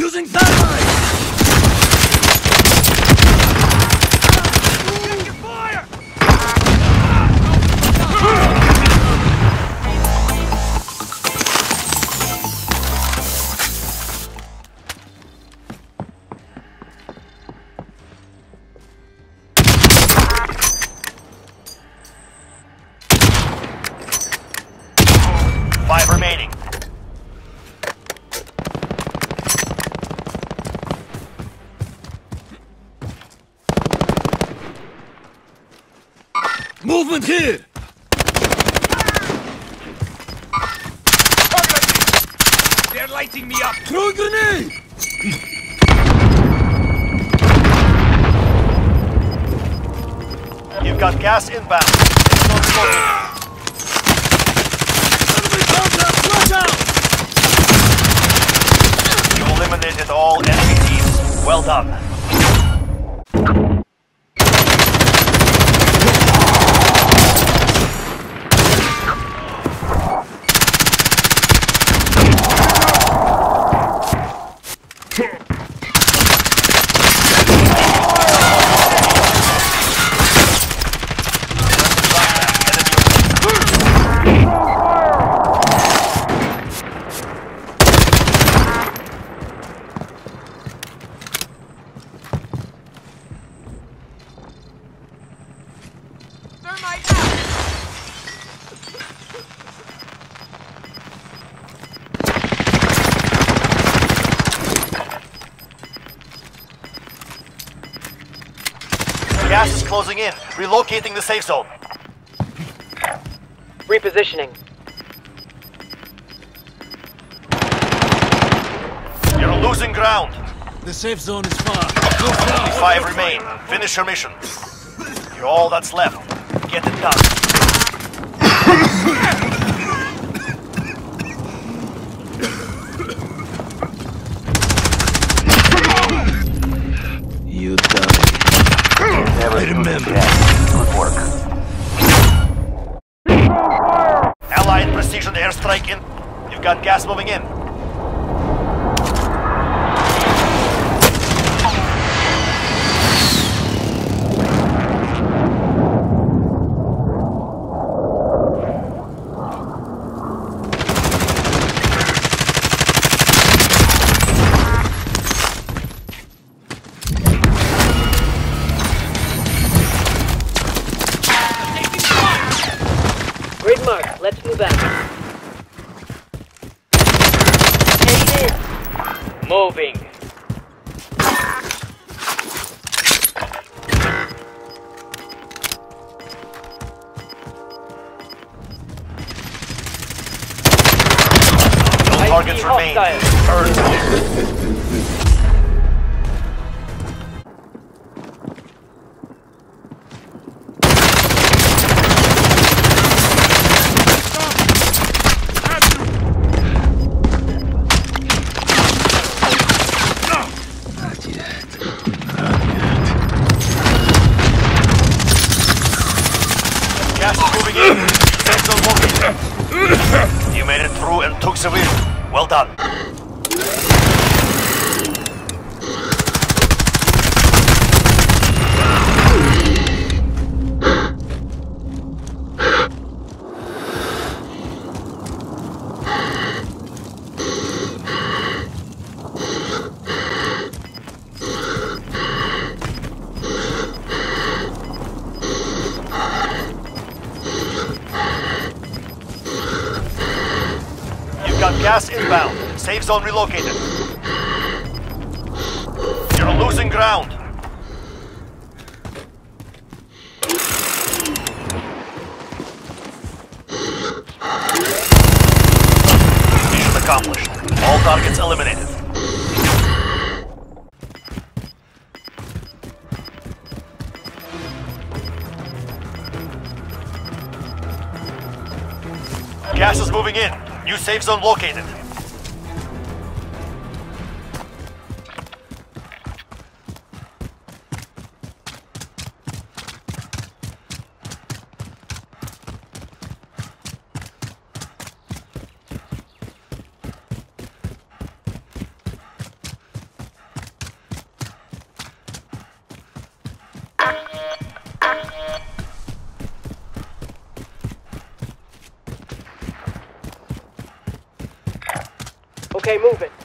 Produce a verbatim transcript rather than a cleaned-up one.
Losing satellite! Taking fire! Five remaining. Movement here! They're lighting me up! Throw a grenade! You've got gas inbound. Enemy contact! Watch out! You eliminated all enemy teams. Well done. Gas is closing in. Relocating the safe zone. Repositioning. You're losing ground. The safe zone is far. Go far. Five remain. Finish your mission. You're all that's left. Get it done. You die. Never I remember. Good work. Allied precision airstrike in. You've got gas moving in. Grid mark. Let's move out. Heading in. Moving. No targets remain. Earned. Gas is moving in. Safe zone located. You made it through and took the win. Well done. Got gas inbound. Safe zone relocated. You're losing ground. Mission accomplished. All targets eliminated. Gas is moving in. New safe zone located. Okay, move it.